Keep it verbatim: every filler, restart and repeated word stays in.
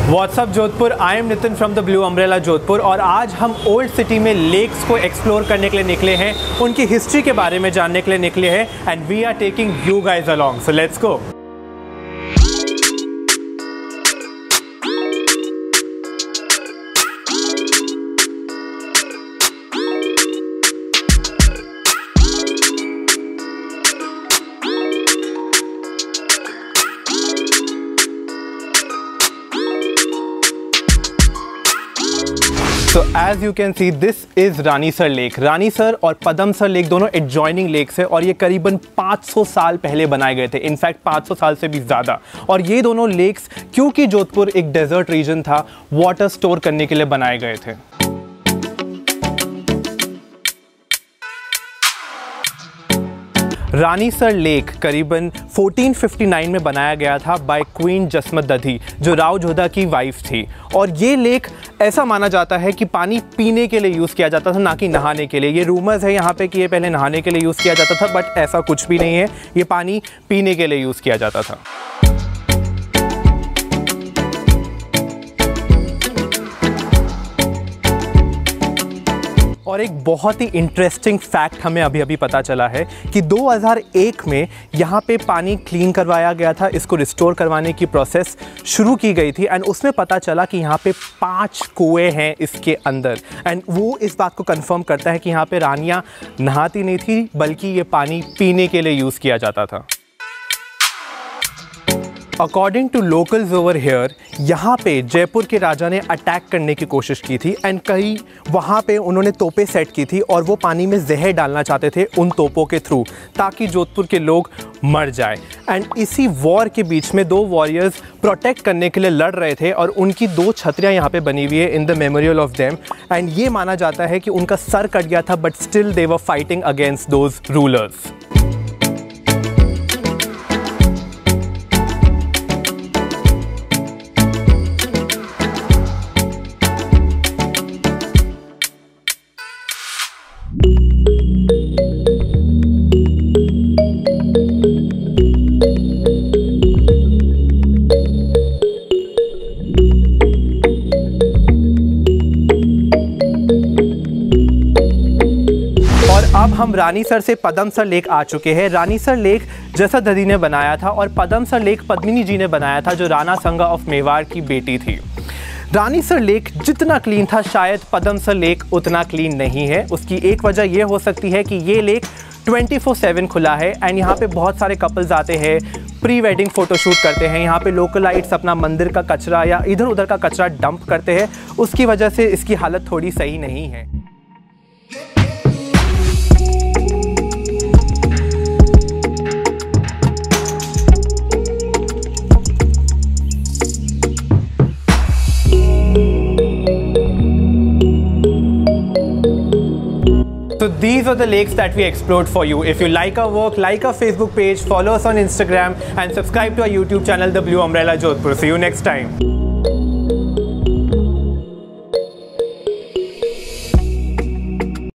WhatsApp Jodhpur, I am Nitin from the blue umbrella Jodhpur और आज हम ओल्ड सिटी में लेक्स को एक्सप्लोर करने के लिए निकले हैं, उनकी हिस्ट्री के बारे में जानने के लिए निकले हैं and we are taking you guys along, so let's go. So as you can see, this is Ranisar lake. Ranisar और पदमसर लेक दोनों एडजॉइनिंग लेक्स है और ये करीबन पाँच सौ साल पहले बनाए गए थे, इनफैक्ट पाँच सौ साल से भी ज़्यादा। और ये दोनों लेक्स, क्योंकि जोधपुर एक डेजर्ट रीजन था, वाटर स्टोर करने के लिए बनाए गए थे। रानीसर लेक करीबन चौदह सौ उनसठ में बनाया गया था बाय क्वीन जसमत दधी, जो राव जोधा की वाइफ थी। और ये लेक ऐसा माना जाता है कि पानी पीने के लिए यूज़ किया जाता था, ना कि नहाने के लिए। ये रूमर्स है यहाँ पे कि ये पहले नहाने के लिए यूज़ किया जाता था, बट ऐसा कुछ भी नहीं है, ये पानी पीने के लिए यूज़ किया जाता था। और एक बहुत ही इंटरेस्टिंग फैक्ट हमें अभी अभी पता चला है कि दो हज़ार एक में यहाँ पे पानी क्लीन करवाया गया था, इसको रिस्टोर करवाने की प्रोसेस शुरू की गई थी एंड उसमें पता चला कि यहाँ पे पांच कुएं हैं इसके अंदर। एंड वो इस बात को कंफर्म करता है कि यहाँ पे रानियाँ नहाती नहीं थी, बल्कि ये पानी पीने के लिए यूज़ किया जाता था। According to locals over here, यहाँ पे जयपुर के राजा ने अटैक करने की कोशिश की थी एंड कई वहाँ पे उन्होंने तोपें सेट की थी और वो पानी में जहर डालना चाहते थे उन तोपों के थ्रू, ताकि जोधपुर के लोग मर जाए। एंड इसी वॉर के बीच में दो वॉरियर्स प्रोटेक्ट करने के लिए लड़ रहे थे और उनकी दो छतरियाँ यहाँ पे बनी हुई है in the memorial of them. And ये माना जाता है कि उनका सर कट गया था, but still they were fighting against those rulers. अब हम रानीसर से पदमसर लेक आ चुके हैं। रानीसर लेक जसमत दधी ने बनाया था और पदमसर लेक पद्मिनी जी ने बनाया था, जो राणा संगा ऑफ मेवाड़ की बेटी थी। रानीसर लेक जितना क्लीन था, शायद पदमसर लेक उतना क्लीन नहीं है। उसकी एक वजह यह हो सकती है कि ये लेक ट्वेंटी फोर सेवन खुला है एंड यहाँ पे बहुत सारे कपल्स आते हैं, प्री वेडिंग फ़ोटोशूट करते हैं। यहाँ पे लोकलाइट्स अपना मंदिर का कचरा या इधर उधर का कचरा डंप करते हैं, उसकी वजह से इसकी हालत थोड़ी सही नहीं है। So these are the lakes that we explored for you. If you like our work, like our Facebook page, follow us on Instagram and subscribe to our YouTube channel, The Blue Umbrella Jodhpur. See you next time.